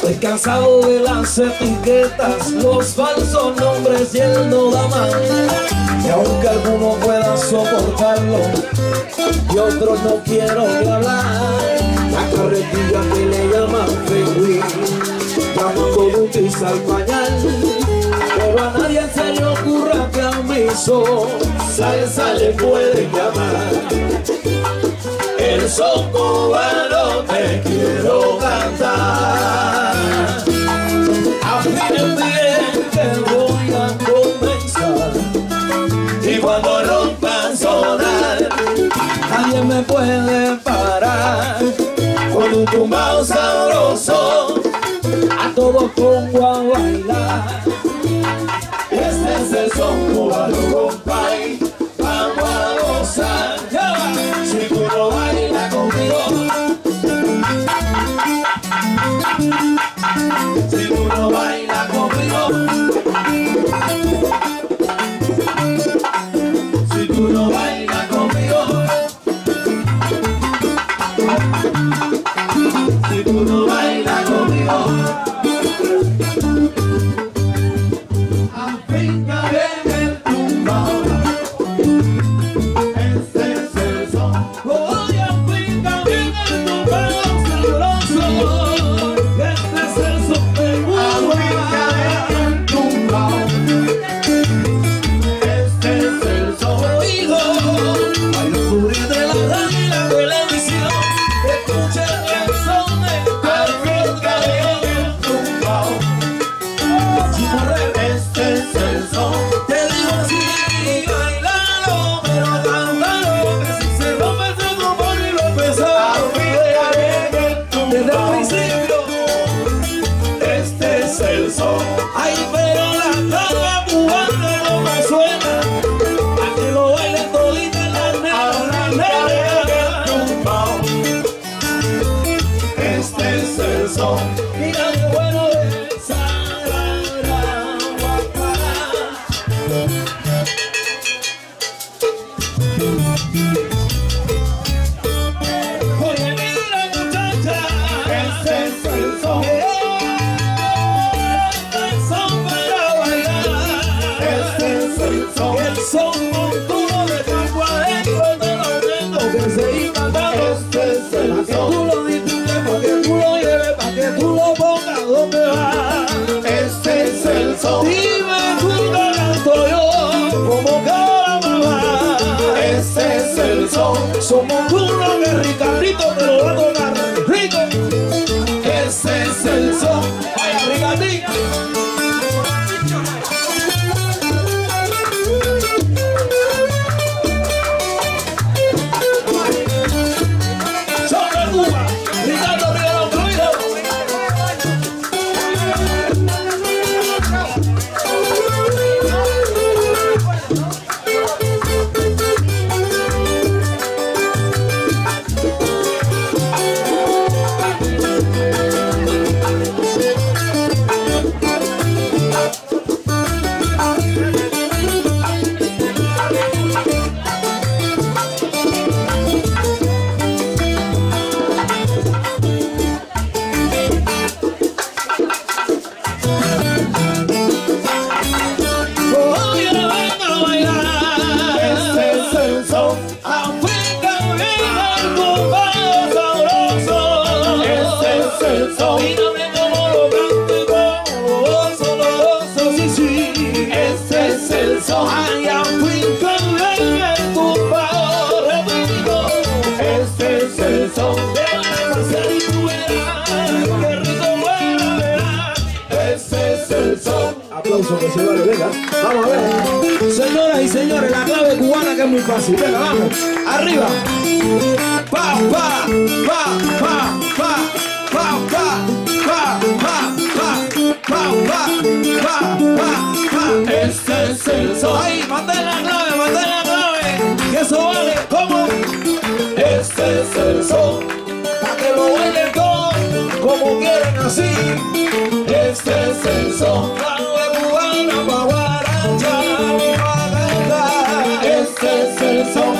Estoy cansado de las etiquetas, los falsos nombres y el no da más. Y aunque alguno pueda soportarlo y otros no quiero ni hablar, la carretilla que le llaman freeway, llamando dutis al pañal. Pero a nadie se le ocurra que a mí salsa le pueden llamar. El son cubano te quiero cantar. Afinen bien que voy a comenzar, y cuando rompan sonar, nadie me puede parar. Con un tumbao sabroso, a todos pongo a bailar. Este es el son cubano, compay, vamos a gozar. Si tú no bailas conmigo, si tú no bailas conmigo, si tú no bailas conmigo, si tú no bailas conmigo, afinca bien el tumbao. Este es el son. Voy a afincar bien el tumbao sabroso. Este es el son de Cuba. Afinca bien el tumbao. Este es el son. Hijo, bailo cubrir de la radio y la televisión. Escuchen el son de Afinca bien el tumbao. Este es el son. Te digo así, bailalo, pero cántalo, que si se rompe el tumbao y lo pesado. Desde el principio, este es el son. Ay, pero la trova cubana no me suena, a que lo bailen toditas las nenas. Este es el son. Mira qué bueno es Sarara, guapa. Oye, mira muchacha, este es el son. El son para bailar. Este es el son. El son montuno de campo adentro, te lo tengo que seguir cantando. Este es el son. Tú lo disfrutes, pa' que tú lo lleves, pa' que tú lo pongas donde va. Este es el son. Dime tú que canto yo, como cada mamá. Este es el son. Somos uno que Ricardito te lo va a tocar rico. Este es el son. Vaya Ricardito. Son de Cuba, Ricardo Rivera Trujillo. Oye, venga a bailar. Este es el son. Afinca bien el tumbao sabroso. Este es el son. Mírame cómo lo canto y cómo lo gozo, sí, sí. Este es el son. Ay, afinca bien el tumbao, repito. Este es el son. Déjame pasar y tú verás qué rico bueno verás. Este es el son. Aplauso que se vale, venga. Vamos a ver. Señoras y señores, la clave cubana que es muy fácil. Venga, vamos. Arriba. Pa, pa, pa, pa, pa, pa, pa, pa, pa, pa, pa, pa, pa, pa. Este es el son. Ahí, mantén la clave, que eso vale. ¿Cómo? Este es el son. Pa' que lo bailen todos como quieren así. Este es el son. Cubana pa' guaracha, pa' cantar. Este es el son.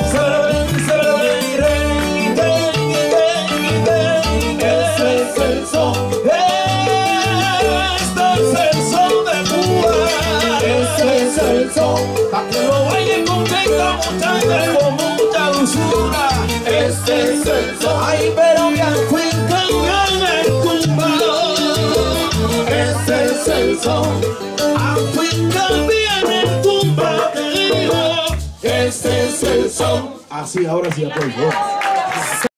Este es el son. Este es el son. Ay, pero bien cuenta bien el tumbao. Este es el son. Afinca bien el tumbao. Este es el son. Así, ahora sí apoyo.